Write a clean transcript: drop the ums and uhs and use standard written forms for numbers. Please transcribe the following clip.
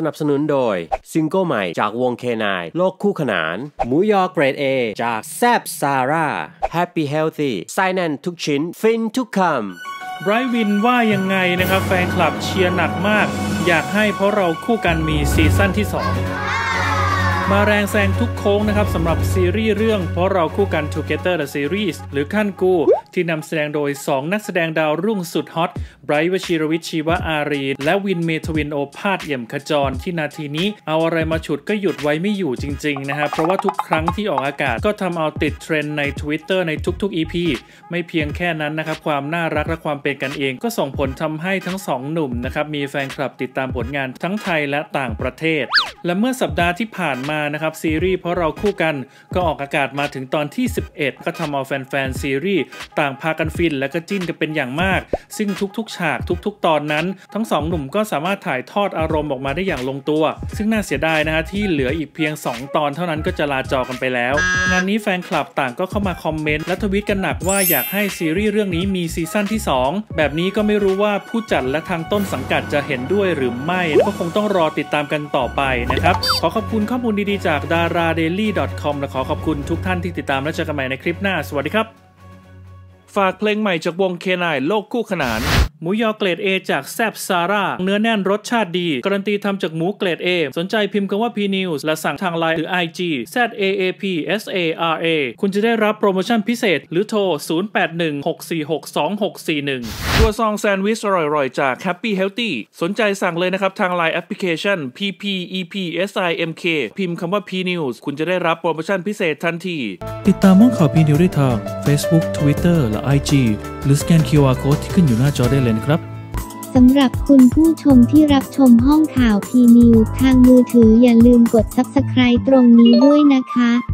นับสนุนโดยซิงเกิลใหม่จากวง K9 โลกคู่ขนานหมูยอเกรด A จากแซบซาร่า Happy Healthy ไส้แน่นทุกชิ้นฟินทุกคำไบรท์วินว่ายังไงนะครับแฟนคลับเชียร์หนักมากอยากให้เพราะเราคู่กันมีซีซั่นที่2มาแรงแซงทุกโค้งนะครับสำหรับซีรีส์เรื่องเพราะเราคู่กัน Together the Series หรือขั้นกูที่นำแสดงโดย2นักแสดงดาวรุ่งสุดฮอตไบรท์วชิรวิทย์ชีวอารีและวินเมทวินโอภาสเอี่ยมขจรที่นาทีนี้เอาอะไรมาฉุดก็หยุดไว้ไม่อยู่จริงๆนะครับเพราะว่าทุกครั้งที่ออกอากาศก็ทำเอาติดเทรนด์ใน Twitter ในทุกๆ EP ไม่เพียงแค่นั้นนะครับความน่ารักและความเป็นกันเองก็ส่งผลทำให้ทั้ง2หนุ่มนะครับมีแฟนคลับติดตามผลงานทั้งไทยและต่างประเทศและเมื่อสัปดาห์ที่ผ่านมานะครับซีรีส์เพราะเราคู่กันก็ออกอากาศมาถึงตอนที่11ก็ทำเอาแฟนๆซีรีส์ต่างพากันฟินและก็จิ้นกันเป็นอย่างมากซึ่งทุกๆฉากทุกๆตอนนั้นทั้ง2หนุ่มก็สามารถถ่ายทอดอารมณ์ออกมาได้อย่างลงตัวซึ่งน่าเสียดายนะฮะที่เหลืออีกเพียง2ตอนเท่านั้นก็จะลาจอกันไปแล้วงานนี้แฟนคลับต่างก็เข้ามาคอมเมนต์และทวีตกันหนักว่าอยากให้ซีรีส์เรื่องนี้มีซีซั่นที่2แบบนี้ก็ไม่รู้ว่าผู้จัดและทางต้นสังกัดจะเห็นด้วยหรือไม่ก็คงต้องรอติดตามกันต่อไปนะครับขอขอบคุณข้อมูลดีๆจากdaradaily.com และขอขอบคุณทุกท่านที่ติดตามและเจอกันใหม่ในคลิปหน้าสวัสดีครับฝากเพลงใหม่จากวง K9 โลกคู่ขนานหมูยอเกรด A จากแซบซาร่าเนื้อแน่นรสชาติดีการันตีทำจากหมูเกรด A สนใจพิมพ์คำว่า PNews และสั่งทาง LINE หรือ IG ZAAPSARA คุณจะได้รับโปรโมชั่นพิเศษหรือโทร 0816462641 ตัวซองแซนด์วิชอร่อยๆจาก Happy Healthy สนใจสั่งเลยนะครับทาง LINE แอปพลิเคชัน PPEPSIMK พิมพ์คำว่า PNews คุณจะได้รับโปรโมชั่นพิเศษทันทีติดตามห้องข่าว PNews ได้ทาง Facebook Twitter และ IG หรือสแกน QR Code ที่ขึ้นอยู่หน้าจอได้เลยครับสำหรับคุณผู้ชมที่รับชมห้องข่าว PNews ทางมือถืออย่าลืมกด Subscribe ตรงนี้ด้วยนะคะ